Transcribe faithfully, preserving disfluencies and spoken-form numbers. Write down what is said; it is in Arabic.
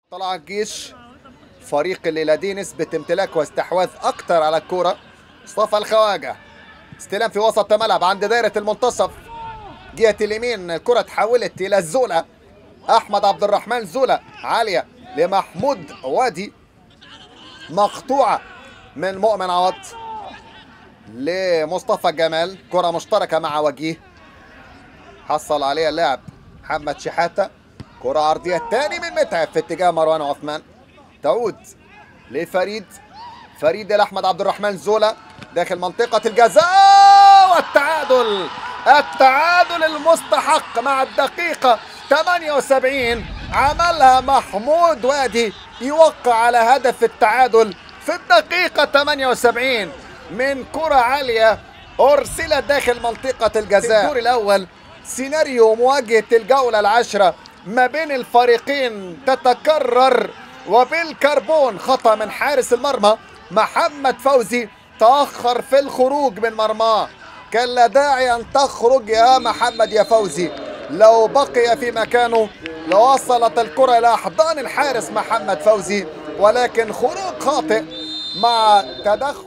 طلع الجيش فريق اللي لديه نسبة امتلاك واستحواذ أكثر على الكرة. مصطفى الخواجة استلام في وسط الملعب عند دائرة المنتصف جهة اليمين، الكرة تحولت إلى الزولا. أحمد عبد الرحمن زولا عالية لمحمود وادي، مقطوعة من مؤمن عوض لمصطفى جمال، كرة مشتركة مع وجيه حصل عليها اللاعب محمد شحاتة. كرة عرضية الثاني من متعب في اتجاه مروان عثمان، تعود لفريد، فريد لأحمد عبد الرحمن زولا داخل منطقة الجزاء والتعادل، التعادل المستحق مع الدقيقة ثمانية وسبعين. عملها محمود وادي يوقع على هدف التعادل في الدقيقة ثمانية وسبعين من كرة عالية أرسلت داخل منطقة الجزاء. الدور الأول سيناريو مواجهة الجولة العاشرة ما بين الفريقين تتكرر، وبالكربون خطأ من حارس المرمى محمد فوزي، تأخر في الخروج من مرماه، كان لا داعي أن تخرج يا محمد يا فوزي، لو بقي في مكانه لوصلت الكرة إلى أحضان الحارس محمد فوزي، ولكن خروج خاطئ مع تدخل